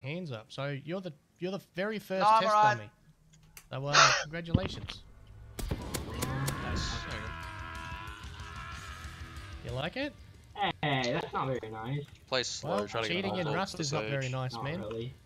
Hands up. So you're the very first No, I'm test alright. dummy. So congratulations. Nice. You like it? Hey, that's not very nice. Play slow. Well, Try to get cheating in multiple Rust for is the not very Sage. nice, Not man. really.